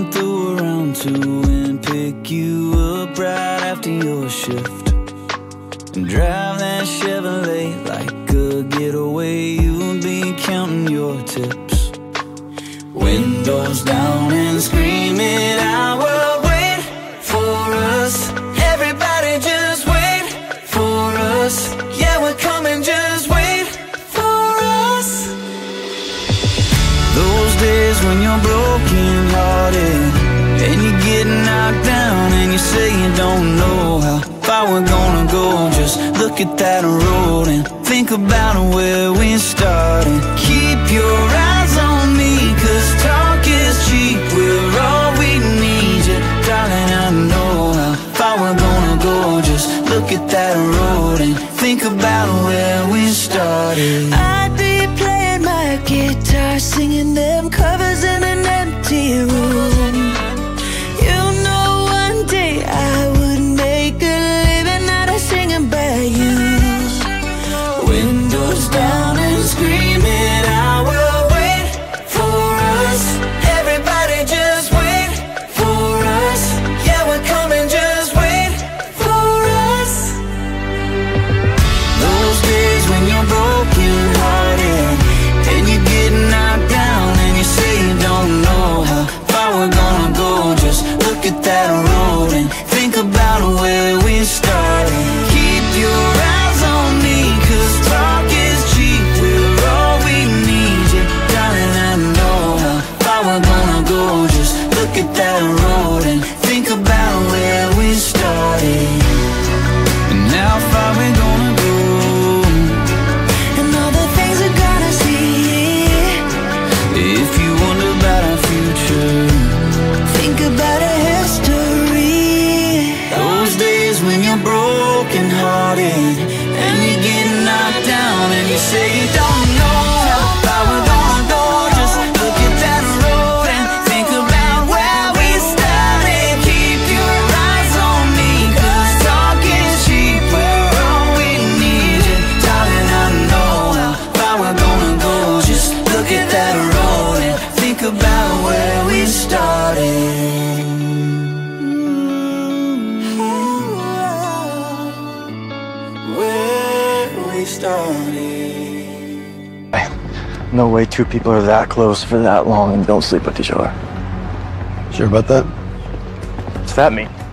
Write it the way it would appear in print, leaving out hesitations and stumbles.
come through around 2 and pick you up right after your shift, and drive that Chevrolet like a getaway. You'll be counting your tips, windows down and screaming, I will wait for us. Everybody just wait for us. Yeah, we're coming, just wait for us. Those days when you're broken hearted and you get knocked down and you say you don't know how far we're gonna go. Just look at that road and think about where we started. Keep your eyes on me, 'cause talk is cheap. We're all we need, yeah, darling, I know how far we're gonna go. Just look at that road and think about where we started. I'd be playing my guitar, singing them covers in an empty room. You know one day I would make a living out of singing by you. Windows down and screaming, I will wait for us. Everybody just wait for us. Yeah, we're coming, just wait for us. Those days when you're broken hearted and you get knocked down and you say you don't know how far we're gonna go. Just look at that road and think about where we started. Keep your eyes on me, 'cause talk is cheap. We're all we need, yeah, darling, I know how far we're gonna go. Just look at that road and think about where we started and how far we're gonna go, and all the things we're gonna see. if you wonder about our future, Think about our history. those days when you're broken hearted and you get knocked down and you say you don't know how far we're gonna go. Just look at that road and think about where we started. Keep your eyes on me, 'cause talk is cheap. We're all we need, yeah, darling, I know how far we're gonna go. Just look at that road and think about where we started. Where we started. No way two people are that close for that long and don't sleep with each other. Sure about that? What's that mean?